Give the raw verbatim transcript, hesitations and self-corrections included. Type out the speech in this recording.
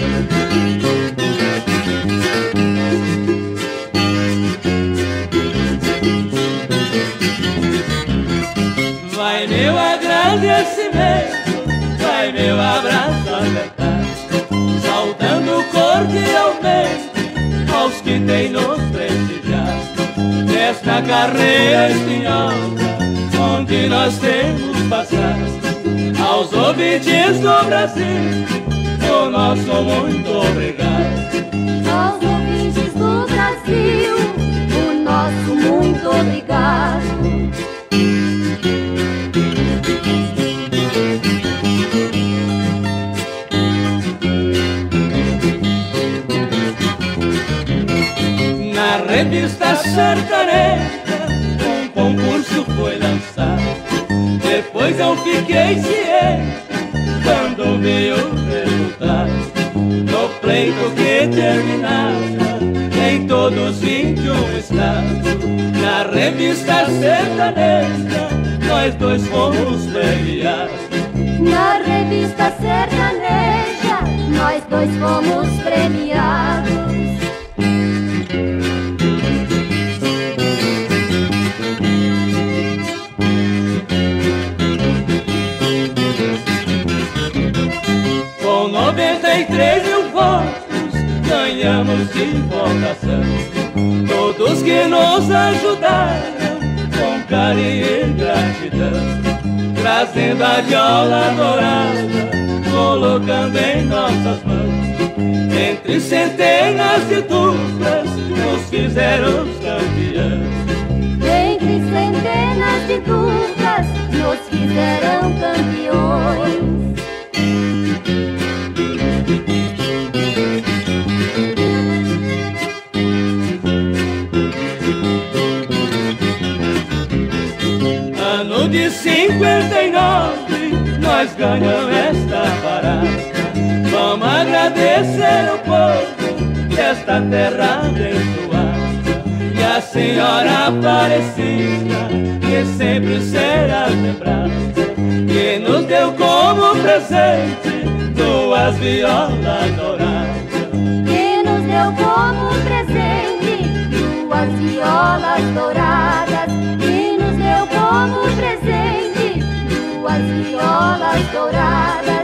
Vai meu agradecimento, vai meu abraço apertado, saudando cordialmente aos que têm nos prestigiado nesta carreira espinhosa onde nós temos passado. Aos ouvintes do Brasil, o nosso muito obrigado. Aos ouvintes do Brasil, o nosso muito obrigado. Na revista sertaneja um concurso foi lançado. Depois eu fiquei ciente quando vi o resultado. No pleito que terminava em todos vinte e um estados, na revista sertaneja nós dois fomos premiados. Na revista sertaneja nós dois fomos premiados. Com noventa e três mil votos ganhamos de votação. Todos que nos ajudaram com carinho e gratidão, trazendo a viola dourada, colocando em nossas mãos. Entre centenas de duplas nos fizeram campeões. Entre centenas de duplas nos fizeram campeões. Ano de cinquenta e nove nós ganhamos esta parada. Vamos agradecer o povo desta terra abençoada e a Senhora Aparecida, que sempre será lembrada, que nos deu como presente duas violas douradas. Que nos deu como presente duas violas douradas. Que nos deu como presente duas violas douradas.